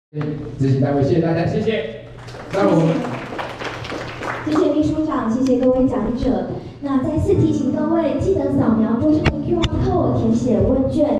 执行单位，谢谢大家，谢谢。那我们谢谢秘书长，谢谢各位讲者。那再次提醒各位，记得扫描桌上的 QR code，填写问卷。